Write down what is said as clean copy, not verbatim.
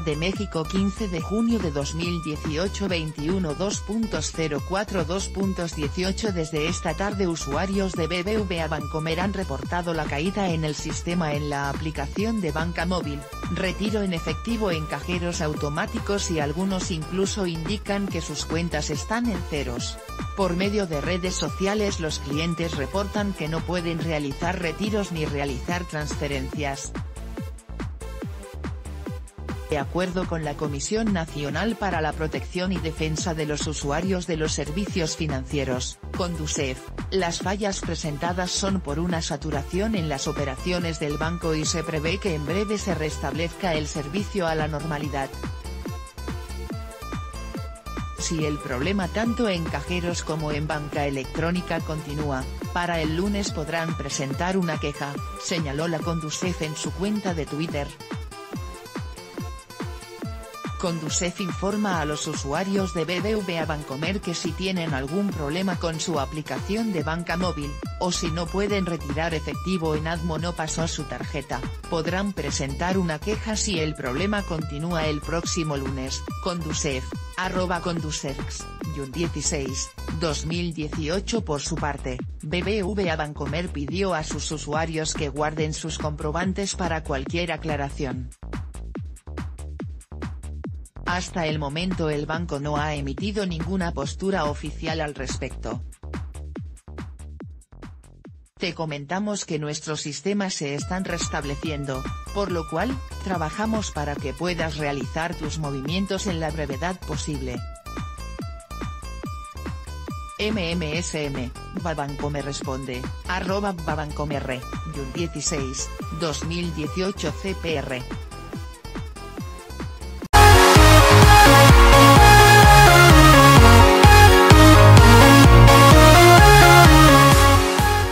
de México 15 de junio de 2018 21:2.04:2.18 Desde esta tarde usuarios de BBVA Bancomer han reportado la caída en el sistema en la aplicación de banca móvil, retiro en efectivo en cajeros automáticos y algunos incluso indican que sus cuentas están en ceros. Por medio de redes sociales los clientes reportan que no pueden realizar retiros ni realizar transferencias. De acuerdo con la Comisión Nacional para la Protección y Defensa de los Usuarios de los Servicios Financieros, Conducef, las fallas presentadas son por una saturación en las operaciones del banco y se prevé que en breve se restablezca el servicio a la normalidad. Si el problema tanto en cajeros como en banca electrónica continúa, para el lunes podrán presentar una queja, señaló la Conducef en su cuenta de Twitter. Conducef informa a los usuarios de BBVA Bancomer que si tienen algún problema con su aplicación de banca móvil, o si no pueden retirar efectivo en Admo no pasó su tarjeta, podrán presentar una queja si el problema continúa el próximo lunes. Conducef, @Conducefx, 2018 Por su parte, BBVA Bancomer pidió a sus usuarios que guarden sus comprobantes para cualquier aclaración. Hasta el momento el banco no ha emitido ninguna postura oficial al respecto. Te comentamos que nuestros sistemas se están restableciendo, por lo cual, trabajamos para que puedas realizar tus movimientos en la brevedad posible. Babancomer responde, @Babancomer, 16, 2018 CPR.